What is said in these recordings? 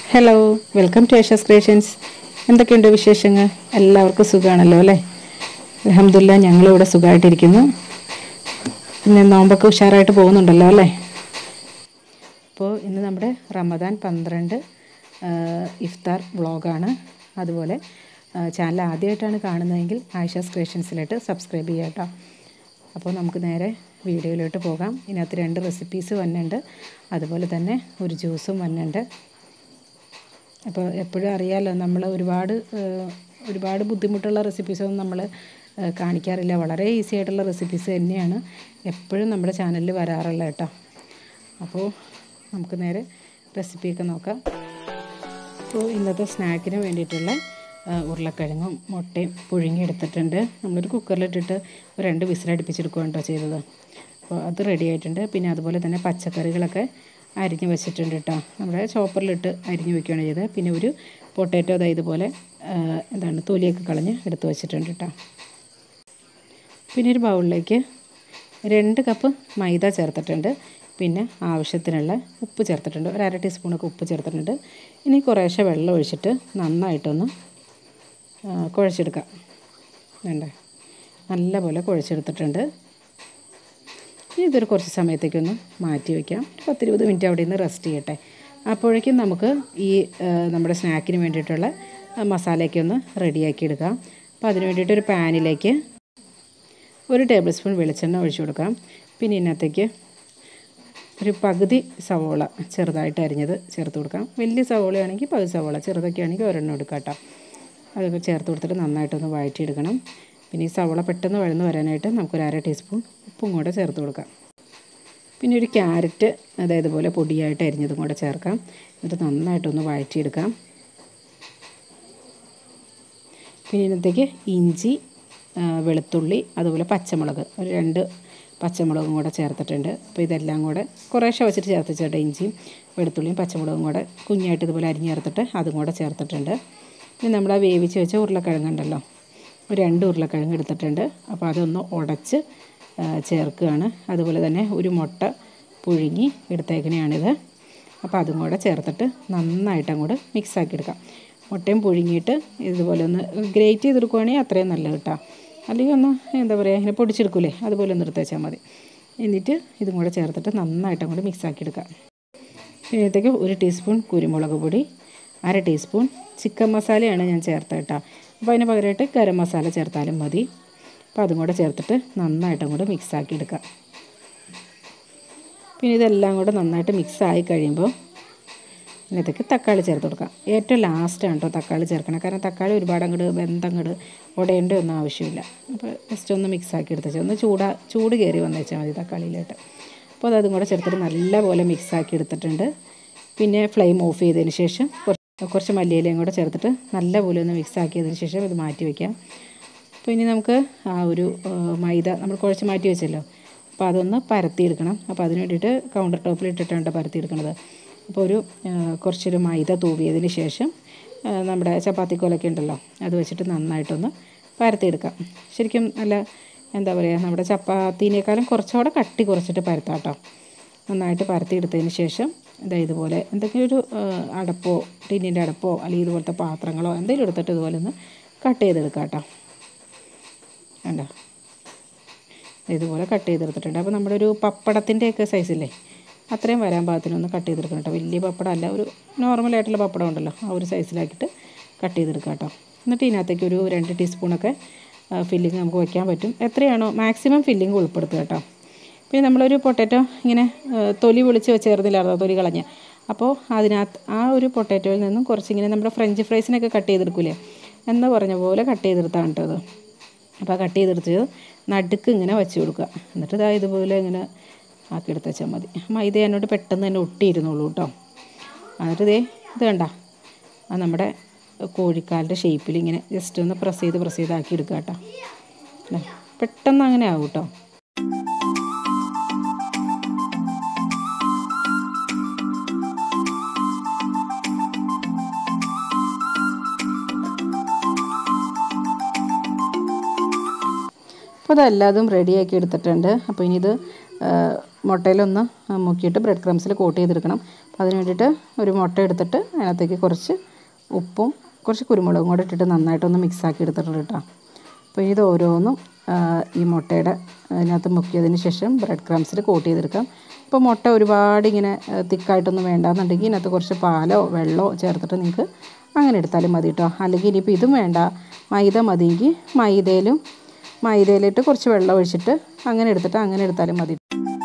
Hello, welcome to Aysha's creations. എന്തൊക്കെയുണ്ട് വിശേഷങ്ങൾ? എല്ലാവർക്കും സുഖമാണല്ലോ അല്ലേ? അൽഹംദുലില്ലാഹ്, ഞങ്ങളിവിടെ സുഖമായിട്ടിരിക്കുന്നു. പിന്നെ നോമ്പൊക്കെ ഉഷാറായിട്ട് പോകുന്നുണ്ടല്ലോ അല്ലേ? അപ്പോൾ ഇന്ന് നമ്മുടെ റമദാൻ 12 ഇഫ്താർ വ്ളോഗാണ്. അതുപോലെ ചാനൽ ആദ്യമായിട്ടാണ് കാണുന്നതെങ്കിൽ Aysha's ക്രിയേഷൻസിലായിട്ട് സബ്സ്ക്രൈബ് ചെയ്യാം കേട്ടോ. അപ്പോൾ നമുക്ക് നേരെ വീഡിയോയിലോട്ട് പോകാം. ഇതിനകത്ത് 2 റെസിപ്പീസ് വന്നിട്ടുണ്ട്, അതുപോലെ തന്നെ ഒരു ജ്യൂസും വന്നിട്ടുണ്ട്. അപ്പോൾ എപ്പോഴും അറിയാമല്ലോ, നമ്മൾ ഒരുപാട് ബുദ്ധിമുട്ടുള്ള റെസിപ്പീസൊന്നും നമ്മൾ കാണിക്കാറില്ല. വളരെ ഈസി ആയിട്ടുള്ള റെസിപ്പീസ് തന്നെയാണ് എപ്പോഴും നമ്മുടെ ചാനലിൽ വരാറുള്ളത് കേട്ടോ. അപ്പോൾ നമുക്ക് നേരെ റെസിപ്പിയൊക്കെ നോക്കാം. അപ്പോൾ ഇന്നത്തെ സ്നാക്കിന് വേണ്ടിയിട്ടുള്ള ഉരുളക്കിഴങ്ങും മുട്ടയും പുഴുങ്ങിയെടുത്തിട്ടുണ്ട്. നമ്മളൊരു കുക്കറിലിട്ടിട്ട് 2 വിസിലടുപ്പിച്ചെടുക്കുകയാണ് കേട്ടോ ചെയ്തത്. അപ്പോൾ അത് റെഡി ആയിട്ടുണ്ട്. പിന്നെ അതുപോലെ തന്നെ പച്ചക്കറികളൊക്കെ അരിഞ്ഞ് വെച്ചിട്ടുണ്ട് കേട്ടോ. നമ്മുടെ ചോപ്പറിലിട്ട് അരിഞ്ഞ് വെക്കുകയാണ് ചെയ്തത്. പിന്നെ ഒരു പൊട്ടാറ്റോ ഇതുപോലെ തൊലിയൊക്കെ കളഞ്ഞ് എടുത്ത് വെച്ചിട്ടുണ്ട് കേട്ടോ. പിന്നെ ഒരു ബൗളിലേക്ക് 2 കപ്പ് മൈദ ചേർത്തിട്ടുണ്ട്. പിന്നെ ആവശ്യത്തിനുള്ള ഉപ്പ് ചേർത്തിട്ടുണ്ട്. ഒരു 1/2 ടീസ്പൂണൊക്കെ ഉപ്പ് ചേർത്തിട്ടുണ്ട്. ഇനി കുറേശ്ശെ വെള്ളം ഒഴിച്ചിട്ട് നന്നായിട്ടൊന്ന് കുഴച്ചെടുക്കാം. വേണ്ട, നല്ലപോലെ കുഴച്ചെടുത്തിട്ടുണ്ട്. ഇനി ഇതൊരു കുറച്ച് സമയത്തേക്കൊന്ന് മാറ്റി വയ്ക്കാം. 10-20 മിനിറ്റ് അവിടെ നിന്ന് റെസ്റ്റ് ചെയ്യട്ടെ. അപ്പോഴേക്കും നമുക്ക് ഈ നമ്മുടെ സ്നാക്കിന് വേണ്ടിയിട്ടുള്ള മസാലയൊക്കെ ഒന്ന് റെഡിയാക്കി എടുക്കാം. അപ്പോൾ അതിന് വേണ്ടിയിട്ട് ഒരു പാനിലേക്ക് 1 ടേബിൾ സ്പൂൺ വെളിച്ചെണ്ണ ഒഴിച്ചു കൊടുക്കാം. പിന്നെ ഇതിനകത്തേക്ക് ഒരു പകുതി സവോള ചെറുതായിട്ട് അരിഞ്ഞത് ചേർത്ത് കൊടുക്കാം. വലിയ സവോളയാണെങ്കിൽ പകുതി സവോള, ചെറുതൊക്കെ ആണെങ്കിൽ ഒരെണ്ണം എടുക്കാം കേട്ടോ. അതൊക്കെ ചേർത്ത് കൊടുത്തിട്ട് നന്നായിട്ടൊന്ന് വഴറ്റിയെടുക്കണം. പിന്നെ ഈ സവോള പെട്ടെന്ന് വഴന്ന് വരാനായിട്ട് നമുക്കൊരു 1/2 ടീസ്പൂൺ ഉപ്പും കൂടെ ചേർത്ത് കൊടുക്കാം. പിന്നെ ഒരു ക്യാരറ്റ് ഇതുപോലെ പൊടിയായിട്ട് അരിഞ്ഞതും കൂടെ ചേർക്കാം. എന്നിട്ട് നന്നായിട്ടൊന്ന് വഴറ്റിയെടുക്കാം. പിന്നെ ഇതിനകത്തേക്ക് ഇഞ്ചി, വെളുത്തുള്ളി, അതുപോലെ പച്ചമുളക്, ഒരു 2 പച്ചമുളകും കൂടെ ചേർത്തിട്ടുണ്ട്. അപ്പോൾ ഇതെല്ലാം കൂടെ കുറേശ്ശെ വെച്ചിട്ട് ചേർത്തിട്ട് ഇഞ്ചിയും വെളുത്തുള്ളിയും പച്ചമുളകും കൂടെ കുഞ്ഞായിട്ട് ഇതുപോലെ അരിഞ്ഞ് ചേർത്തിട്ട് അതും കൂടെ ചേർത്തിട്ടുണ്ട്. പിന്നെ നമ്മൾ വേവിച്ച് വെച്ച ഉരുളക്കിഴങ്ങുണ്ടല്ലോ, ഒരു 2 ഉരുളക്കിഴങ്ങ് എടുത്തിട്ടുണ്ട്. അപ്പോൾ അതൊന്ന് ഉടച്ച് ചേർക്കുകയാണ്. അതുപോലെ തന്നെ ഒരു മുട്ട പുഴുങ്ങി എടുത്തേക്കണെയാണിത്. അപ്പോൾ അതും കൂടെ ചേർത്തിട്ട് നന്നായിട്ട് അങ്ങോട്ട് മിക്സാക്കി എടുക്കാം. മുട്ടയും പുഴുങ്ങിയിട്ട് ഇതുപോലെ ഒന്ന് ഗ്രേറ്റ് ചെയ്തെടുക്കുകയാണെങ്കിൽ അത്രയും നല്ലത് കേട്ടോ. അല്ലെങ്കിൽ ഒന്ന് ഇങ്ങനെ പൊടിച്ചെടുക്കൂലേ, അതുപോലെ ഒന്ന് എടുത്ത് വെച്ചാൽ മതി. എന്നിട്ട് ഇതും കൂടെ ചേർത്തിട്ട് നന്നായിട്ട് അങ്ങോട്ട് മിക്സാക്കി എടുക്കാം. ഇതിനകത്തേക്ക് 1 ടീസ്പൂൺ കുരുമുളക് പൊടി, 1/2 ടീസ്പൂൺ ചിക്കൻ മസാലയാണ് ഞാൻ ചേർത്തത് കേട്ടോ. അപ്പോൾ അതിന് പകരമായിട്ട് ഗരം മസാല ചേർത്താലും മതി. അപ്പോൾ അതും കൂടെ ചേർത്തിട്ട് നന്നായിട്ട് അങ്ങോട്ട് മിക്സാക്കി എടുക്കാം. പിന്നെ ഇതെല്ലാം കൂടെ നന്നായിട്ട് മിക്സായി കഴിയുമ്പോൾ ഇതിനകത്തേക്ക് തക്കാളി ചേർത്ത് കൊടുക്കാം. ഏറ്റവും ലാസ്റ്റാണ് കേട്ടോ തക്കാളി ചേർക്കണം. കാരണം തക്കാളി ഒരുപാട് അങ്ങോട്ട് ഉടയേണ്ട ഒന്നും ആവശ്യമില്ല. അപ്പോൾ ജസ്റ്റ് ഒന്ന് മിക്സാക്കി എടുത്ത് ഒന്ന് ചൂട് കയറി വന്നേച്ചാൽ മതി തക്കാളിയിലായിട്ട്. അപ്പോൾ അതും കൂടെ ചേർത്തിട്ട് നല്ലപോലെ മിക്സാക്കി എടുത്തിട്ടുണ്ട്. പിന്നെ ഫ്ലെയിം ഓഫ് ചെയ്തതിന് ശേഷം കുറച്ച് മല്ലിയിലയും കൂടെ ചേർത്തിട്ട് നല്ലപോലെ ഒന്ന് മിക്സാക്കിയതിന് ശേഷം ഇത് മാറ്റി വയ്ക്കാം. അപ്പോൾ ഇനി നമുക്ക് ആ ഒരു മൈദ നമ്മൾ കുഴച്ച് മാറ്റി വെച്ചല്ലോ, അപ്പോൾ അതൊന്ന് പരത്തിയെടുക്കണം. അപ്പോൾ അതിന് വേണ്ടിയിട്ട് കൗണ്ടർ ടോപ്പിൽ ഇട്ടിട്ടാണ് പരത്തിയെടുക്കുന്നത്. അപ്പോൾ കുറച്ചൊരു മൈദ തൂവിയതിന് ശേഷം നമ്മുടെ ചപ്പാത്തിക്കോലൊക്കെ ഉണ്ടല്ലോ, അത് വെച്ചിട്ട് നന്നായിട്ടൊന്ന് പരത്തിയെടുക്കാം. ശരിക്കും നല്ല നമ്മുടെ ചപ്പാത്തീനേക്കാളും കുറച്ചുകൂടെ കട്ടി കുറച്ചിട്ട് പരത്താം കേട്ടോ. നന്നായിട്ട് പരത്തിയെടുത്തതിന് ശേഷം ഇതുപോലെ എന്തെങ്കിലും ഒരു അടപ്പോ, ടിന്നിൻ്റെ അടപ്പോ, അല്ലെങ്കിൽ ഇതുപോലത്തെ പാത്രങ്ങളോ എന്തെങ്കിലും എടുത്തിട്ട് ഇതുപോലെ ഒന്ന് കട്ട് ചെയ്തെടുക്കാം കേട്ടോ. വേണ്ട, ഇതുപോലെ കട്ട് ചെയ്തെടുത്തിട്ടുണ്ട്. അപ്പോൾ നമ്മുടെ ഒരു പപ്പടത്തിൻ്റെയൊക്കെ സൈസില്ലേ, അത്രയും വരാൻ പാകത്തിനൊന്ന് കട്ട് ചെയ്തെടുക്കണം കേട്ടോ. വലിയ പപ്പടം അല്ല, ഒരു നോർമലായിട്ടുള്ള പപ്പടം ഉണ്ടല്ലോ, ആ ഒരു സൈസിലാക്കിയിട്ട് കട്ട് ചെയ്തെടുക്കാം കേട്ടോ. എന്നിട്ട് ഇതിനകത്തേക്ക് ഒരു 2 ടീസ്പൂണൊക്കെ ഫില്ലിങ് നമുക്ക് വയ്ക്കാൻ പറ്റും. എത്രയാണോ മാക്സിമം ഫില്ലിങ് ഉൾപ്പെടുത്തുക കേട്ടോ. പിന്നെ നമ്മളൊരു പൊട്ടാറ്റോ ഇങ്ങനെ തൊലി പൊളിച്ച് ചേർന്നില്ലായിരുന്നോ, തൊലി കളഞ്ഞ്. അപ്പോൾ അതിനകത്ത് ആ ഒരു പൊട്ടാറ്റോയിൽ നിന്നും കുറച്ചിങ്ങനെ നമ്മുടെ ഫ്രഞ്ച് ഫ്രൈസിനൊക്കെ കട്ട് ചെയ്തെടുക്കൂലേ എന്ന് പറഞ്ഞ പോലെ കട്ട് ചെയ്തെടുത്താണ് കേട്ടോ അത്. അപ്പോൾ കട്ട് ചെയ്തെടുത്ത് നടുക്ക് ഇങ്ങനെ വെച്ച് കൊടുക്കുക. എന്നിട്ട് ഇതുപോലെ ഇങ്ങനെ ആക്കിയെടുത്ത് വെച്ചാൽ മതി. മൈദ എന്നോട് പെട്ടെന്ന് തന്നെ ഒട്ടിയിരുന്നുള്ളൂ കേട്ടോ. എന്നിട്ട് ഇത് കണ്ട നമ്മുടെ കോഴിക്കാലിൻ്റെ ഷേപ്പിൽ ഇങ്ങനെ ജസ്റ്റ് ഒന്ന് പ്രസ് ചെയ്ത് ആക്കി എടുക്കുക കേട്ടോ. പെട്ടെന്ന് അങ്ങനെ ആവും കേട്ടോ. അപ്പോൾ അതെല്ലാതും റെഡിയാക്കി എടുത്തിട്ടുണ്ട്. അപ്പോൾ ഇനി ഇത് മുട്ടയിലൊന്ന് മുക്കിയിട്ട് ബ്രെഡ് ക്രംസിൽ കോട്ട് ചെയ്തെടുക്കണം. അപ്പോൾ അതിന് വേണ്ടിയിട്ട് ഒരു മുട്ട എടുത്തിട്ട് അതിനകത്തേക്ക് കുറച്ച് ഉപ്പും കുറച്ച് കുരുമുളകും കൂടെ ഇട്ടിട്ട് നന്നായിട്ടൊന്ന് മിക്സാക്കി എടുത്തിട്ടുണ്ട് കേട്ടോ. അപ്പോൾ ഇത് ഓരോന്നും ഈ മുട്ടയുടെ അതിനകത്ത് മുക്കിയതിന് ശേഷം ബ്രെഡ് ക്രംസിൽ കോട്ട് ചെയ്തെടുക്കാം. ഇപ്പോൾ മുട്ട ഒരുപാട് ഇങ്ങനെ തിക്കായിട്ടൊന്നും വേണ്ടാന്നുണ്ടെങ്കിൽ ഇതിനകത്ത് കുറച്ച് പാലോ വെള്ളമോ ചേർത്തിട്ട് നിങ്ങൾക്ക് അങ്ങനെ എടുത്താലും മതി കേട്ടോ. അല്ലെങ്കിൽ ഇനിയിപ്പോൾ ഇതും വേണ്ട, മൈദ മതിയെങ്കിൽ മൈദയിലിട്ട് കുറച്ച് വെള്ളം ഒഴിച്ചിട്ട് അങ്ങനെ എടുത്തിട്ട് അങ്ങനെ എടുത്താലും മതി.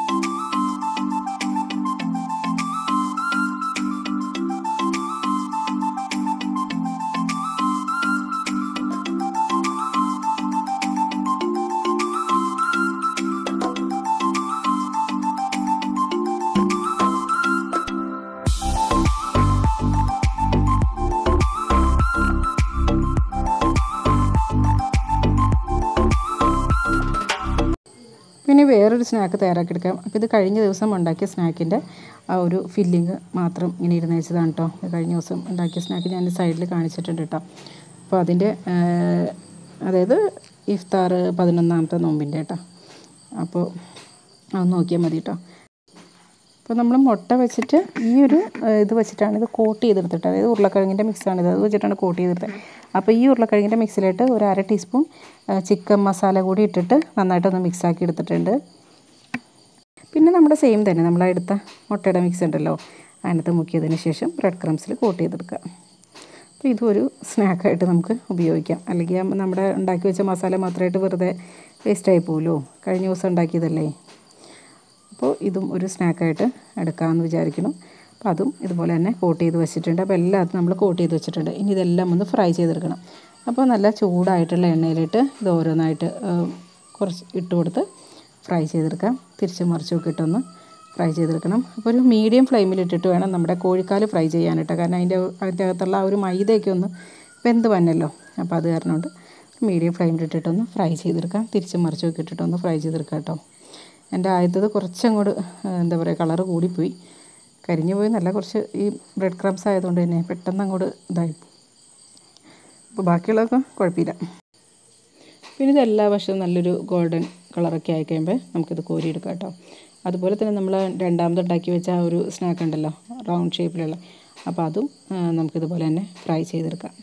പിന്നെ വേറൊരു സ്നാക്ക് തയ്യാറാക്കിയെടുക്കാം. അപ്പോൾ ഇത് കഴിഞ്ഞ ദിവസം ഉണ്ടാക്കിയ സ്നാക്കിൻ്റെ ആ ഒരു ഫില്ലിങ് മാത്രം ഇങ്ങനെ ഇരുന്ന് വെച്ചതാണ് കേട്ടോ. കഴിഞ്ഞ ദിവസം ഉണ്ടാക്കിയ സ്നാക്ക് ഞാൻ സൈഡിൽ കാണിച്ചിട്ടുണ്ട് കേട്ടോ. അപ്പോൾ അതിൻ്റെ അതായത് ഇഫ്താർ 11ാമത്തെ നോമ്പിൻ്റെ കേട്ടോ. അപ്പോൾ അത് നോക്കിയാൽ മതി കേട്ടോ. അപ്പോൾ നമ്മൾ മുട്ട വെച്ചിട്ട് ഈ ഒരു ഇത് വെച്ചിട്ടാണ് ഇത് കോട്ട് ചെയ്തെടുത്തിട്ട്, അതായത് ഉരുളക്കിഴങ്ങിൻ്റെ മിക്സാണിത്, അത് വെച്ചിട്ടാണ് കോട്ട് ചെയ്തെടുത്തത്. അപ്പോൾ ഈ ഉരുളക്കിഴങ്ങിൻ്റെ മിക്സിലായിട്ട് ഒരു 1/2 ടീസ്പൂൺ ചിക്കൻ മസാല കൂടി ഇട്ടിട്ട് നന്നായിട്ടൊന്ന് മിക്സാക്കി എടുത്തിട്ടുണ്ട്. പിന്നെ നമ്മുടെ സെയിം തന്നെ നമ്മളെടുത്ത മുട്ടയുടെ മിക്സ് ഉണ്ടല്ലോ, അതിനകത്ത് മുക്കിയതിന് ശേഷം ബ്രെഡ് ക്രംസിൽ കോട്ട് ചെയ്തെടുക്കുക. അപ്പോൾ ഇതൊരു സ്നാക്കായിട്ട് നമുക്ക് ഉപയോഗിക്കാം. അല്ലെങ്കിൽ നമ്മുടെ ഉണ്ടാക്കി വെച്ച മസാല മാത്രമായിട്ട് വെറുതെ വേസ്റ്റായി പോകുമല്ലോ, കഴിഞ്ഞ ദിവസം ഉണ്ടാക്കിയതല്ലേ. അപ്പോൾ ഇതും ഒരു സ്നാക്കായിട്ട് എടുക്കാമെന്ന് വിചാരിക്കണം. അപ്പോൾ അതും ഇതുപോലെ തന്നെ കോട്ട് ചെയ്ത് വെച്ചിട്ടുണ്ട്. അപ്പോൾ എല്ലാത്തും നമ്മൾ കോട്ട് ചെയ്ത് വെച്ചിട്ടുണ്ട്. ഇനി ഇതെല്ലാം ഒന്ന് ഫ്രൈ ചെയ്തെടുക്കണം. അപ്പോൾ നല്ല ചൂടായിട്ടുള്ള എണ്ണയിലിട്ട് ഇത് ഓരോന്നായിട്ട് കുറച്ച് ഇട്ട് കൊടുത്ത് ഫ്രൈ ചെയ്തെടുക്കാം. തിരിച്ച് മറിച്ചൊക്കെ ഇട്ടൊന്ന് ഫ്രൈ ചെയ്തെടുക്കണം. അപ്പോൾ ഒരു മീഡിയം ഫ്ലെയിമിലിട്ടിട്ട് വേണം നമ്മുടെ കോഴിക്കാൽ ഫ്രൈ ചെയ്യാനായിട്ട്. കാരണം അതിൻ്റെ അകത്തുള്ള ആ ഒരു മൈദയൊക്കെ ഒന്ന് വെന്ത് വന്നല്ലോ. അപ്പോൾ അത് കാരണം കൊണ്ട് മീഡിയം ഫ്ലെയിമിലിട്ടിട്ടൊന്ന് ഫ്രൈ ചെയ്തെടുക്കാം. തിരിച്ച് മറിച്ചൊക്കെ ഇട്ടിട്ടൊന്ന് ഫ്രൈ ചെയ്തെടുക്കാം കേട്ടോ. എൻ്റെ ആദ്യത്തത് കുറച്ചങ്ങോട്ട് എന്താ പറയുക, കളറ് കൂടിപ്പോയി, കരിഞ്ഞു പോയി നല്ല, കുറച്ച് ഈ ബ്രെഡ് ക്രംസ് ആയതുകൊണ്ട് തന്നെ പെട്ടെന്ന് അങ്ങോട്ട് ഇതായി. അപ്പോൾ ബാക്കിയുള്ളതൊക്കെ കുഴപ്പമില്ല. പിന്നെ ഇത് എല്ലാ വശവും നല്ലൊരു ഗോൾഡൻ കളറൊക്കെ ആയി കഴിയുമ്പോൾ നമുക്കിത് കോരിയെടുക്കാം കേട്ടോ. അതുപോലെ തന്നെ നമ്മൾ രണ്ടാമത് ഉണ്ടാക്കി വെച്ച ആ ഒരു സ്നാക്ക് ഉണ്ടല്ലോ റൗണ്ട് ഷേപ്പിലുള്ള, അപ്പോൾ അതും നമുക്കിതുപോലെ തന്നെ ഫ്രൈ ചെയ്തെടുക്കാം.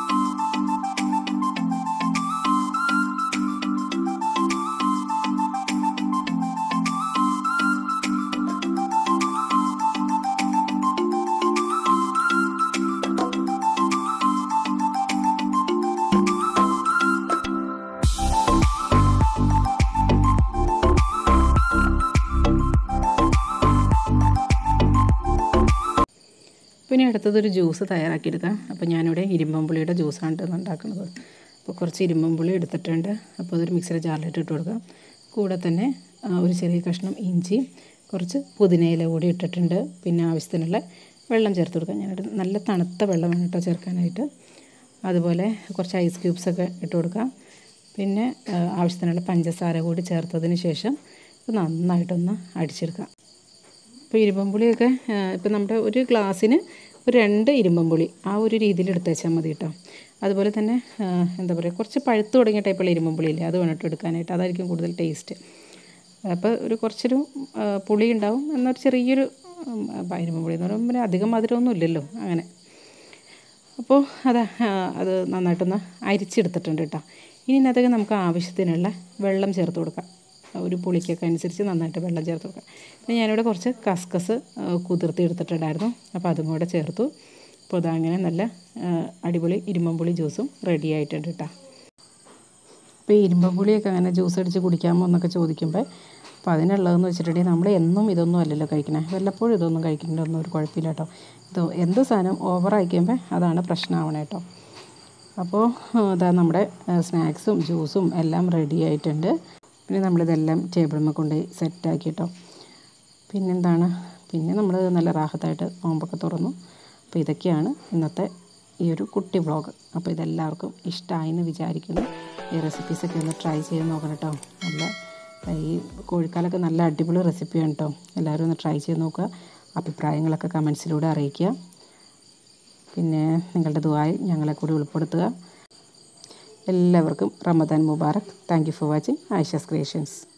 പിന്നെ അടുത്തതൊരു ജ്യൂസ് തയ്യാറാക്കിയെടുക്കാം. അപ്പോൾ ഞാനിവിടെ ഇരുമ്പമ്പുളിയുടെ ജ്യൂസാണ് ഉണ്ടാക്കുന്നത്. അപ്പോൾ കുറച്ച് ഇരുമ്പമ്പുളി എടുത്തിട്ടുണ്ട്. അപ്പോൾ അതൊരു മിക്സിയുടെ ജാറിലിട്ട് ഇട്ട് കൊടുക്കാം. കൂടെ തന്നെ ഒരു ചെറിയ കഷ്ണം ഇഞ്ചി, കുറച്ച് പുതിനയില കൂടി ഇട്ടിട്ടുണ്ട്. പിന്നെ ആവശ്യത്തിനുള്ള വെള്ളം ചേർത്ത് കൊടുക്കാം. ഞാനിവിടെ നല്ല തണുത്ത വെള്ളം വേണം കേട്ടോ ചേർക്കാനായിട്ട്. അതുപോലെ കുറച്ച് ഐസ് ക്യൂബ്സൊക്കെ ഇട്ട് കൊടുക്കാം. പിന്നെ ആവശ്യത്തിനുള്ള പഞ്ചസാര കൂടി ചേർത്തതിന് ശേഷം നന്നായിട്ടൊന്ന് അടിച്ചെടുക്കാം. ഇപ്പോൾ ഇരുമ്പമ്പുളിയൊക്കെ ഇപ്പോൾ നമ്മുടെ ഒരു ഗ്ലാസ്സിന് ഒരു 2 ഇരുമ്പമ്പുളി ആ ഒരു രീതിയിൽ എടുത്ത് വെച്ചാൽ മതി കേട്ടോ. അതുപോലെ തന്നെ എന്താ പറയുക, കുറച്ച് പഴുത്ത് തുടങ്ങിയ ടൈപ്പുള്ള ഇരുമ്പമ്പുളി ഇല്ലേ, അത് വേണം എടുക്കാനായിട്ട്. അതായിരിക്കും കൂടുതൽ ടേസ്റ്റ്. അപ്പോൾ കുറച്ചൊരു പുളി ഉണ്ടാവും, എന്നൊരു ചെറിയൊരു ഇരുമ്പമ്പുളി എന്ന് പറയുമ്പോൾ പിന്നെ അധികം മധുരമൊന്നും ഇല്ലല്ലോ അങ്ങനെ. അപ്പോൾ അത് നന്നായിട്ടൊന്ന് അരിച്ചെടുത്തിട്ടുണ്ട് കേട്ടോ. ഇനി ഇതിനകത്തേക്ക് നമുക്ക് ആവശ്യത്തിനുള്ള വെള്ളം ചേർത്ത് കൊടുക്കാം. ഒരു പുളിക്കൊക്കെ അനുസരിച്ച് നന്നായിട്ട് വെള്ളം ചേർത്ത് കൊടുക്കാം. പിന്നെ ഞാനിവിടെ കുറച്ച് കസ്കസ് കുതിർത്തി എടുത്തിട്ടുണ്ടായിരുന്നു. അപ്പോൾ അതും കൂടെ ചേർത്തു. അപ്പോൾ അതങ്ങനെ നല്ല അടിപൊളി ഇരുമ്പമ്പുളി ജ്യൂസും റെഡി ആയിട്ടുണ്ട് കേട്ടോ. അപ്പോൾ ഈ ഇരുമ്പമ്പുളിയൊക്കെ അങ്ങനെ ജ്യൂസ് അടിച്ച് കുടിക്കാമോ എന്നൊക്കെ ചോദിക്കുമ്പോൾ, അപ്പോൾ അതിനുള്ളതെന്ന് വെച്ചിട്ടുണ്ടെങ്കിൽ നമ്മൾ എന്നും ഇതൊന്നും അല്ലല്ലോ കഴിക്കണേ, വല്ലപ്പോഴും ഇതൊന്നും കഴിക്കുന്നതൊന്നും ഒരു കുഴപ്പമില്ല കേട്ടോ. ഇത് എന്ത് സാധനം ഓവറായി കഴിയുമ്പോൾ അതാണ് പ്രശ്നമാവണേ കേട്ടോ. അപ്പോൾ അതാ നമ്മുടെ സ്നാക്സും ജ്യൂസും എല്ലാം റെഡി ആയിട്ടുണ്ട്. പിന്നെ നമ്മളിതെല്ലാം ടേബിളിൽ കൊണ്ടുപോയി സെറ്റാക്കി കേട്ടോ. പിന്നെന്താണ്, പിന്നെ നമ്മൾ നല്ല റാഹത്തായിട്ട് നോമ്പൊക്കെ തുറന്നു. അപ്പോൾ ഇതൊക്കെയാണ് ഇന്നത്തെ ഈ ഒരു കുട്ടി വ്ളോഗ്. അപ്പോൾ ഇതെല്ലാവർക്കും ഇഷ്ടമായെന്ന് വിചാരിക്കുന്നു. ഈ റെസിപ്പീസൊക്കെ ഒന്ന് ട്രൈ ചെയ്ത് നോക്കണം കേട്ടോ. നല്ല ഈ കോഴിക്കാലൊക്കെ നല്ല അടിപൊളി റെസിപ്പിയാണ് കേട്ടോ. എല്ലാവരും ഒന്ന് ട്രൈ ചെയ്ത് നോക്കുക. അഭിപ്രായങ്ങളൊക്കെ കമൻസിലൂടെ അറിയിക്കുക. പിന്നെ നിങ്ങളുടെ ദുആയിൽ ഞങ്ങളെ കൂടി ഉൾപ്പെടുത്തുക. എല്ലാവർക്കും Ramadan Mubarak. Thank you for watching Aisha's creations.